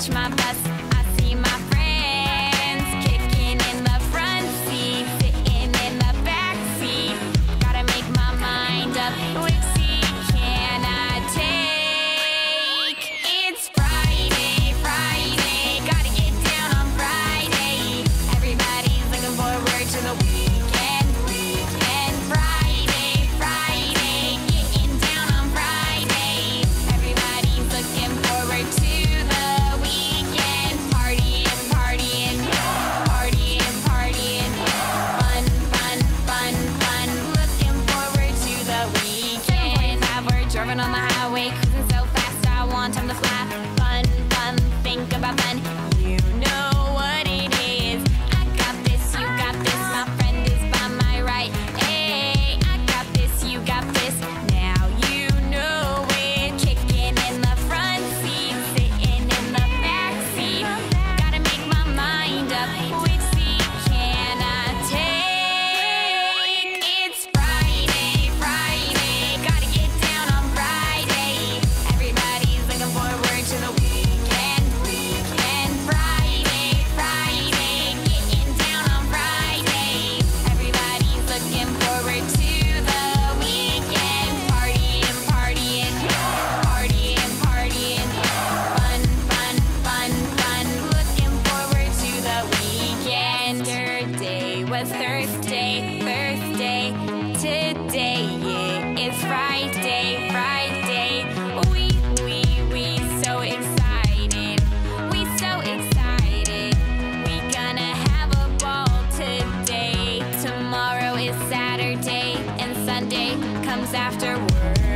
my bus. I see my friends kicking in the front seat, sitting in the back seat. Gotta make my mind up. Which seat can I take? It's Friday, Friday. Gotta get down on Friday. Everybody's looking forward to the weekend, weekend. Friday, Friday. Getting down on Friday. Everybody's looking forward to the weekend. Partying, partying, partying, partying. Fun, fun, fun, fun. Looking forward to the weekend. We're driving on the highway, cruising so fast. I want time to fly. Fun, fun, think about fun. You know what it is. I got this, you got this. My friend is by my right. Hey, I got this, you got this. Now you know it. Kicking in the front seat, sitting in the back seat. Gotta make my mind up. Which seat can I take? It's Friday, Friday. Gotta get down on Friday. Everybody's looking forward to the weekend, weekend. Friday, Friday. Getting down on Friday. Everybody's looking forward to the weekend. Partying, partying, partying, partying. Fun, fun, fun, fun. Looking forward to the weekend. Yesterday was Thursday, Thursday. Today it is Friday, Friday. We so excited. We so excited. We gonna have a ball today. Tomorrow is Saturday and Sunday comes afterwards.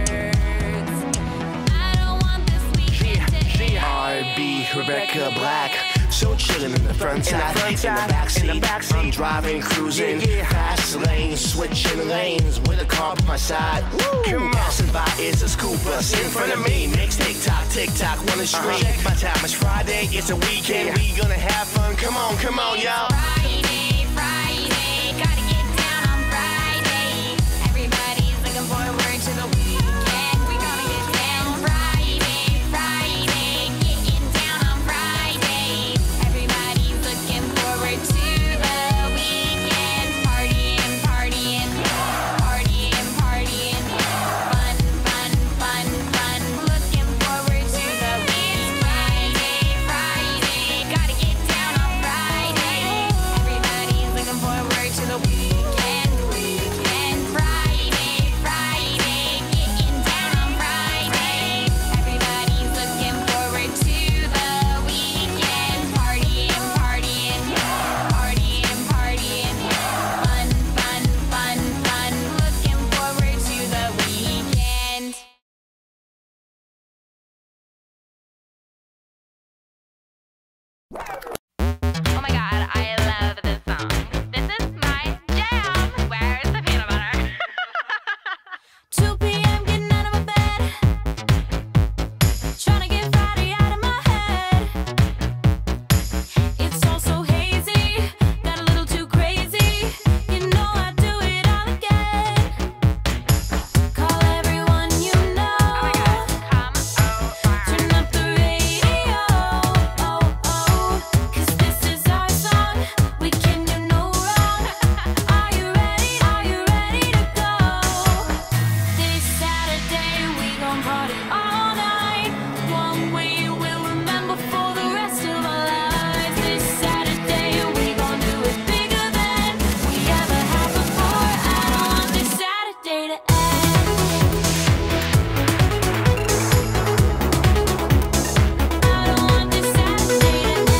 I don't want this weekend to end. R&B, Rebecca Black. So chillin' in the front side, in the backseat. I'm driving, cruising, fast lane, switching lanes with a car by my side. Come passing by is a school bus in front of me. Next tick tock, wanna stream. Check my time, it's Friday, it's a weekend. We gonna have fun. Come on, y'all. Friday, Friday, gotta get down on Friday. Everybody's looking forward to the weekend. We gonna get down Friday, Friday, getting down on Friday. Everybody's looking forward to the weekend. Partying, partying, partying, partying. Fun, fun, fun, fun. Looking forward to the weekend. Friday, Friday, gotta get down on Friday. Everybody's looking forward to the weekend, weekend. Friday, Friday, getting down on Friday. Everybody's looking forward to the weekend. Partying, partying, partying, partying. Fun, fun, fun, fun. Looking forward to the weekend. Oh my god, I love this song. This is my jam. Where's the peanut butter? 2 p.m. getting out of my bed, trying to get Friday out of my head. It's all so hazy, got a little too crazy. You know I do it all again. Call everyone you know. Oh my god, come over. Turn up the radio. Oh, oh, 'cause this is our song. We can do no wrong. Are you ready? Are you ready to go? This Saturday we gon' party all night. One we will remember for the rest of our lives. This Saturday we gon' do it bigger than we ever have before. I don't want this Saturday to end. I don't want this Saturday to end.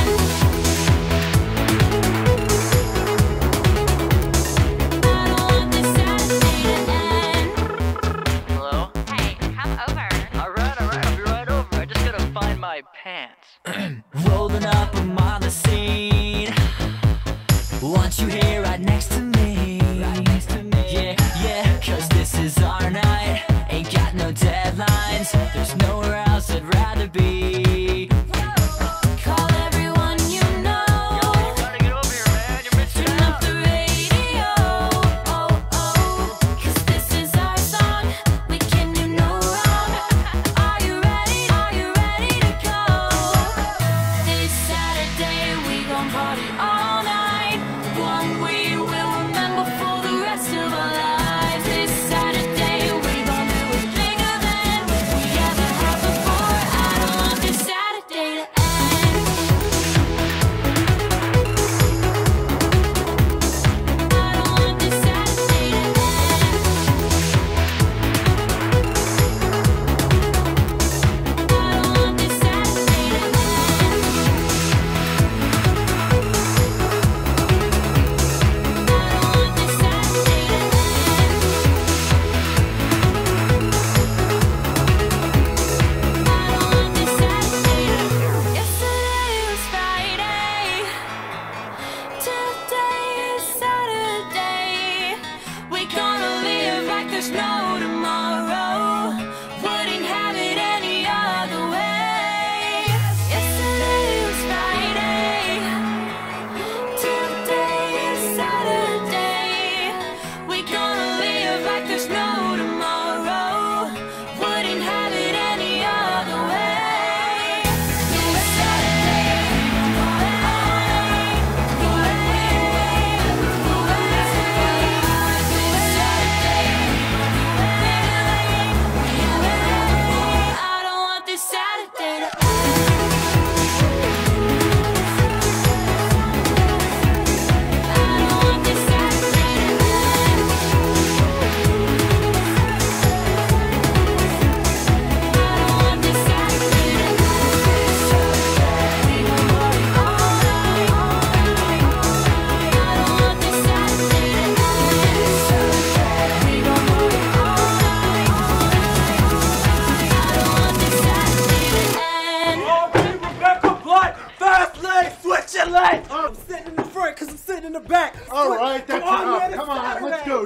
I don't want this Saturday to end. Hello? Hey, come over. Alright, I'll be right over. I just gotta find my pants. Rolling up, I'm on the scene. Want you here right next to me. Yeah, 'cause this is our night. Ain't got no deadlines. There's nowhere else I'd rather be. Call everyone you know. Yo, you gotta get over here, man. You're missing Turn up out. the radio. Oh, oh, 'cause this is our song. We can do no wrong. Are you ready? Are you ready to go?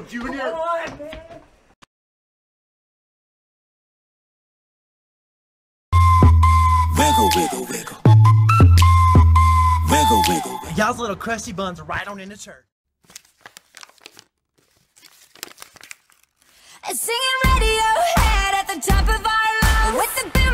Junior. Wiggle, wiggle, wiggle. Wiggle, wiggle, wiggle. Y'all's little crusty buns are right on into church. Singing Radiohead at the top of our lungs with the